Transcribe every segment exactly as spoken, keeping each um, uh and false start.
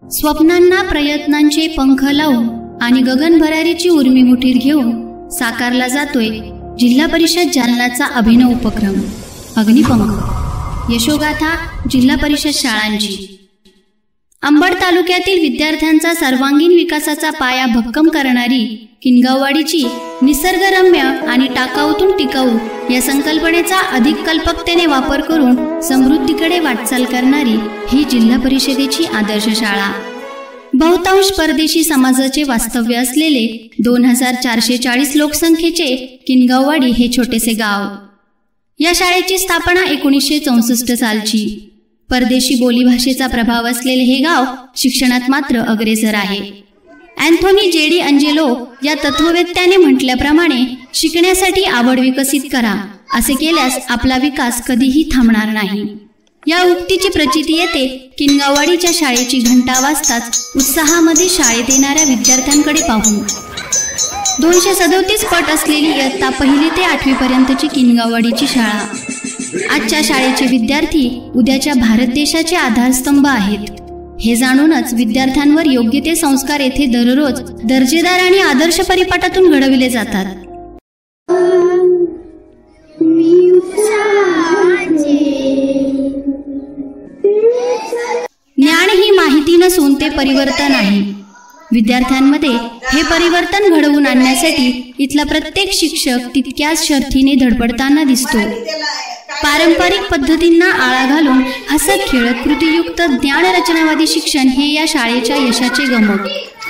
स्वप्नांना प्रयत्नांचे पंख लावून आणि गगनभरारीची उर्मी मुठीत घेऊन साकारला जातोय जिल्हा परिषद जालनाचा अभिनव उपक्रम अग्निपंख यशोगाथा जिल्हा परिषद शाळांची। अंबड तालुक्यातील विद्यार्थ्यांचा सर्वांगीण विकासाचा पाया भक्कम करणारी किनगाववाडीची निसर्गरम्य आणि टाकाऊतून टिकाऊ या संकल्पनेचा अधिक कल्पकतेने वापर करून समृद्धीकडे वाटचाल करणारी ही जिल्हा परिषदेची आदर्श शाळा। बहुतांश परदेशी समाजाचे वास्तव्य असलेले दोन हजार चारशे चाळीस लोकसंख्येचे किनगाववाडी हे छोटेसे गाव। या शाळेची स्थापना एकोणीसशे चौसष्ट सालची। परदेशी बोलीभाषेचा प्रभाव असलेले हे गाव शिक्षणात मात्र अग्रेसर आहे। अँथोनी जेडी अंजेलो या तत्ववेत्त्याने म्हटल्याप्रमाणे शिकण्यासाठी आवड विकसित करा, असे केल्यास आपला विकास कधीही थांबणार नाही। या उक्तीची प्रचिती येते किनगाववाडीच्या शाळेची घंटा वाजताच उत्साहामध्ये शाळेत येणाऱ्या विद्यार्थ्यांकडे पाहून। दोनशे सदोतीस पट असलेली इयत्ता पहिली ते आठवी पर्यंतची किनगाववाडीची शाळा। आजच्या शाळेचे विद्यार्थी उद्याच्या भारत देशाचे आधारस्तंभ आहेत हे जाणूनच विद्यार्थ्यांवर योग्य ते संस्कार येथे दररोज दर्जेदार आणि आदर्श परिपाठातून घडविले जातात। ज्ञान ही माहिती नसून ते परिवर्तन आहे। विद्यार्थ्यांमध्ये हे परिवर्तन घडवून आणण्यासाठी इथला प्रत्येक शिक्षक तितक्याच शर्थीने धडपडताना दिसतो। पारंपरिक पद्धतींना आळा घालून हसत खेळत कृतीयुक्त ज्ञान रचनावादी शिक्षण हे या शाळेच्या यशाचे गमक।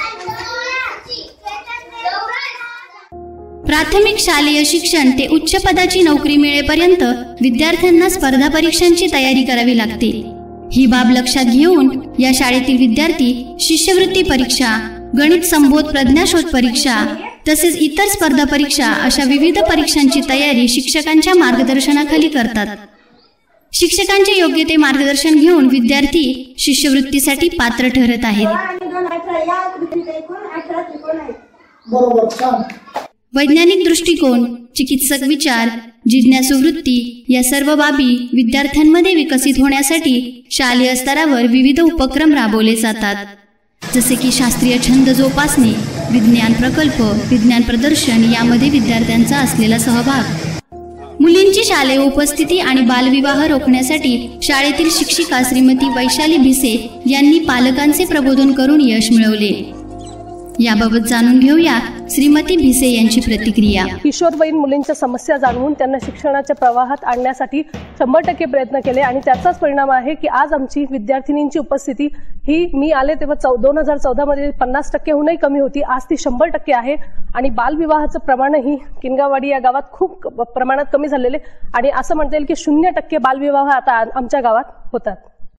प्राथमिक शालेय शिक्षण ते उच्च पदाची नोकरी मिळेपर्यंत विद्यार्थ्यांना स्पर्धा परीक्षांची तयारी करावी लागते। ही बाब लक्षात घेऊन या शाळेतील विद्यार्थी शिष्यवृत्ती परीक्षा, गणित संबोध प्रज्ञाशोध परीक्षा तसेच इतर स्पर्धा परीक्षा अशा विविध परीक्षांची तयारी शिक्षकांच्या मार्गदर्शनाखाली करतात। शिक्षकांचे योग्य ते मार्गदर्शन घेऊन विद्यार्थी शिष्यवृत्तीसाठी पात्र ठरत आहेत। वैज्ञानिक दृष्टिकोन, चिकित्सक विचार, जिज्ञासू वृत्ती या सर्व बाबी विद्यार्थ्यांमध्ये विकसित होण्यासाठी शालेय स्तरावर विविध उपक्रम राबवले जातात, जसे की शास्त्रीय छंद जोपासणे, विज्ञान प्रकल्प, विज्ञान प्रदर्शन यामध्ये विद्यार्थ्यांचा असलेला सहभाग। मुलींची शालेय उपस्थिती आणि बालविवाह रोखण्यासाठी शाळेतील शिक्षिका श्रीमती वैशाली भिसे यांनी पालकांचे प्रबोधन करून यश मिळवले। याबाबत जाणून घेऊया श्रीमती भिसे यांची प्रतिक्रिया। किशोरवयीन मुलींच्या समस्या जाणून त्यांना शिक्षणाच्या प्रवाहात आणण्यासाठी शंभर टक्के प्रयत्न केले आणि त्याचाच परिणाम आहे की आज आमची विद्यार्थिनींची उपस्थिती ही मी आले तेव्हा दोन हजार चौदा मध्ये पन्नास टक्केहूनही कमी होती, आज ती शंभर टक्के आहे। आणि बालविवाहाचं प्रमाणही किनगाववाडी या गावात खूप प्रमाणात कमी झालेले आणि असं म्हणता येईल की शून्य टक्के बालविवाह आता आमच्या गावात होतात।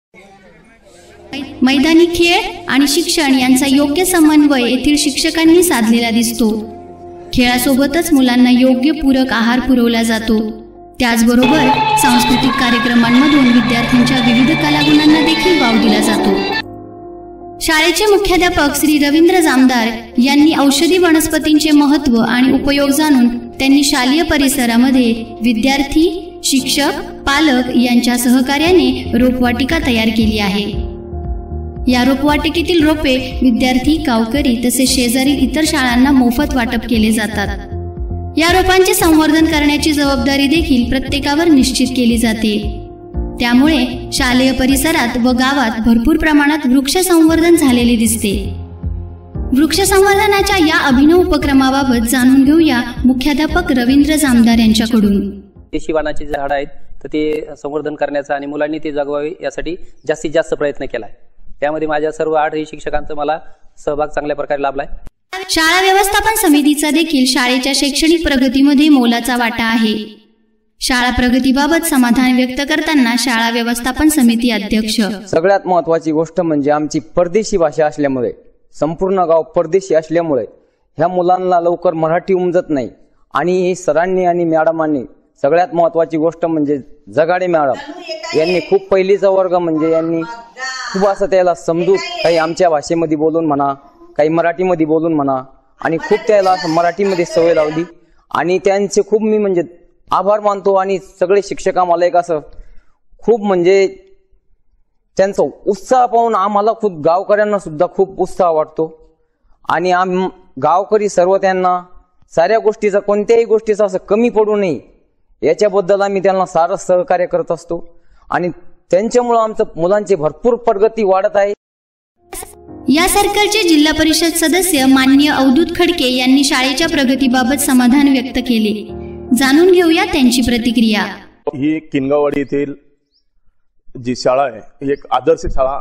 मैदानी खेळ आणि शिक्षण यांचा योग्य समन्वय येथील शिक्षकांनी साधलेला दिसतो। खेळासोबतच मुलांना योग्य पूरक आहार पुरवला जातो। त्याचबरोबर सांस्कृतिक कार्यक्रमांमधून विद्यार्थ्यांच्या विविध कलागुणांना देखील वाव दिला जातो। शाळेचे मुख्याध्यापक श्री रवींद्र जामदार यांनी औषधी वनस्पतींचे महत्त्व आणि उपयोग जाणून त्यांनी शालेय परिसरामध्ये विद्यार्थी, शिक्षक, पालक यांच्या सहकार्याने रोपवाटिका तयार केली आहे। या रोपवाटिकेतील रोपे विद्यार्थी, गावकरी तसेच शेजारील इतर शाळांना मोफत वाटप केले जातात। या रोपांचे संवर्धन करण्याची जबाबदारी देखील प्रत्येकावर निश्चित केली जाते। त्यामुळे शालेय परिसरात व गावात भरपूर प्रमाणात वृक्ष संवर्धन झालेले दिसते। वृक्ष संवर्धनाच्या या अभिनव उपक्रमाबाबत जाणून घेऊया मुख्याध्यापक रवींद्र जामदार यांच्याकडून। देशी वाणाची झाडं आहेत तर ते संवर्धन करण्याचा आणि मुलांनी ते जगवावे यासाठी जास्तीत जास्त प्रयत्न केला आहे। त्यामध्ये माझ्या सर्व आठही शिक्षकांचा मला सहभाग चांगल्या प्रकारे लाभलाय। शाळा व्यवस्थापन समितीचा देखील शाळेच्या शैक्षणिक प्रगतीमध्ये मोलाचा वाटा आहे। शाळा प्रगतीबाबत समाधान व्यक्त करताना शाळा व्यवस्थापन समिती अध्यक्ष, सगळ्यात महत्त्वाची गोष्ट म्हणजे आमची परदेशी भाषा असल्यामुळे, संपूर्ण गाव परदेशी असल्यामुळे ह्या मुलांना लवकर मराठी उमजत नाही आणि सरांनी आणि मॅडमांनी सगळ्यात महत्त्वाची गोष्ट म्हणजे जगाडे मॅडम यांनी खूप पहिलीचा वर्ग म्हणजे यांनी खूप असं त्याला समजूत काही आमच्या भाषेमध्ये बोलून म्हणा, काही मराठीमध्ये बोलून म्हणा आणि खूप त्याला मराठीमध्ये सवय लावली आणि त्यांचे खूप मी म्हणजे आभार मानतो। आणि सगळे शिक्षक आम्हाला एक असं खूप म्हणजे त्यांचा उत्साह पाहून आम्हाला खूप गावकऱ्यांना सुद्धा खूप उत्साह वाटतो आणि आम गावकरी सर्व त्यांना साऱ्या गोष्टीचा कोणत्याही गोष्टीचा असं कमी पडू नये याच्याबद्दल आम्ही त्यांना सारं सहकार्य करत असतो आणि त्यांच्यामुळे आमचं मुलांची भरपूर प्रगती वाढत आहे। या सर्कलचे जिल्हा परिषद सदस्य माननीय अवधूत खडके यांनी शाळेच्या प्रगतीबाबत समाधान व्यक्त केले। जाणून घेऊया त्यांची प्रतिक्रिया। ही किनगाववाडी येथील जी शाळा आहे ही एक आदर्श शाळा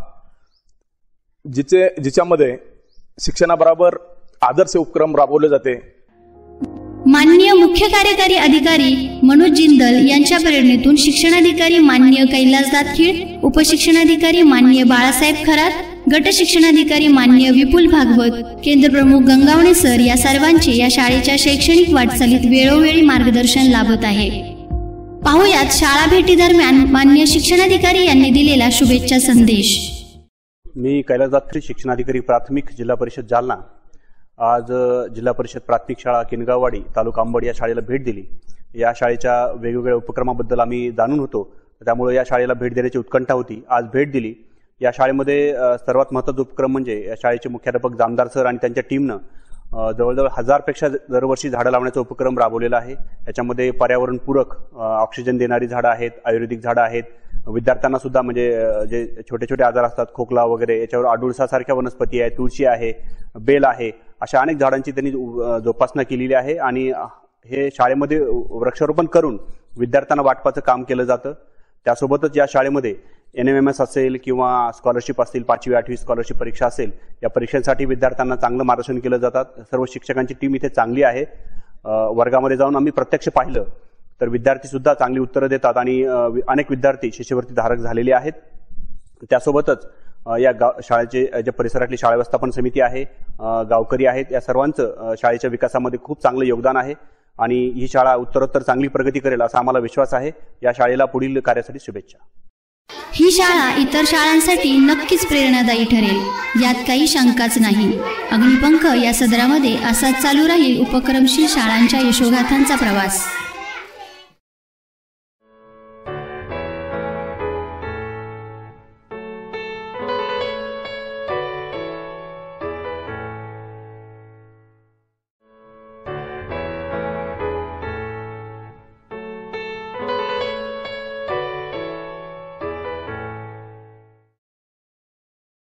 जिचे जिच्यामध्ये शिक्षणाबरोबर आदर्श उपक्रम राबवले जाते। माननीय मुख्य कार्यकारी अधिकारी मनोज जिंदल यांच्या प्रेरणेतून शिक्षणाधिकारी माननीय कैलास दातखीळ, उपशिक्षणाधिकारी माननीय बाळासाहेब खरात, गट शिक्षणाधिकारी माननीय विपुल भागवत, केंद्र प्रमुख गंगावणे सर या सर्वांचे या शाळेच्या शैक्षणिक वाटचालीत वेळोवेळी मार्गदर्शन लाभत आहे। पाहुयात शाळा भेटी दरम्यान माननीय शिक्षणाधिकारी यांनी दिलेला शुभेच्छा संदेश। मी कैलास दातखीळ, शिक्षणाधिकारी प्राथमिक, जिल्हा परिषद जालना। आज जिल्हा परिषद प्राथमिक शाळा किनगाववाडी, तालुका अंबड या शाळेला भेट दिली। या शाळेच्या वेगवेगळ्या उपक्रमाबद्दल आम्ही जाणून होतो, त्यामुळे या शाळेला भेट देण्याची उत्कंठा होती। आज भेट दिली। या शाळेमध्ये सर्वात महत्त्वाचा उपक्रम म्हणजे या शाळेचे मुख्याध्यापक जामदार सर आणि त्यांच्या टीमनं जवळजवळ हजारपेक्षा दरवर्षी झाडं लावण्याचा उपक्रम राबवलेला आहे। याच्यामध्ये पर्यावरणपूरक ऑक्सिजन देणारी झाडं आहेत, आयुर्वेदिक झाडं आहेत, विद्यार्थ्यांना सुद्धा म्हणजे जे छोटे छोटे आजार असतात, खोकला वगैरे, याच्यावर आडुळसासारख्या वनस्पती आहे, तुळशी आहे, बेल आहे, अशा अनेक झाडांची त्यांनी जोपासना केलेली आहे आणि हे शाळेमध्ये वृक्षारोपण करून विद्यार्थ्यांना वाटपाचं काम केलं जातं। त्यासोबतच या शाळेमध्ये एन एम एम एस असेल किंवा स्कॉलरशिप असतील, पाचवी आठवी स्कॉलरशिप परीक्षा असेल, या परीक्षांसाठी विद्यार्थ्यांना चांगलं मार्गदर्शन केलं जातात। सर्व शिक्षकांची टीम इथे चांगली आहे। वर्गामध्ये जाऊन आम्ही प्रत्यक्ष पाहिलं तर विद्यार्थी सुद्धा चांगली उत्तरं देतात आणि अनेक विद्यार्थी शिष्यवृत्ती धारक झालेले आहेत। त्यासोबतच या गाव शाळेचे जे परिसरातली शाळा व्यवस्थापन समिती आहे, गावकरी आहेत, या सर्वांचं शाळेच्या विकासामध्ये खूप चांगलं योगदान आहे आणि ही शाळा उत्तरोत्तर चांगली प्रगती करेल असा आम्हाला विश्वास आहे। या शाळेला पुढील कार्यासाठी शुभेच्छा। ही शाळा इतर शाळांसाठी नक्कीच प्रेरणादायी ठरेल, यात काही शंकाच नाही। अग्निपंख या सदरामध्ये असाच चालू राहील उपक्रमशील शाळांच्या यशोगाथांचा प्रवास।